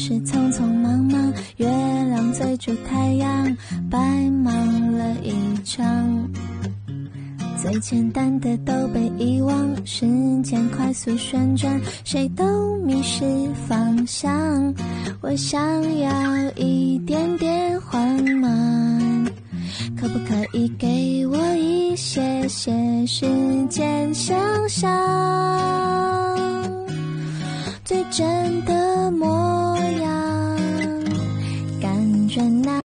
是匆匆忙忙，月亮追逐太阳，白忙了一场。最简单的都被遗忘，时间快速旋转，谁都迷失方向。我想要一点点缓慢，可不可以给我一些些时间想想最真的梦？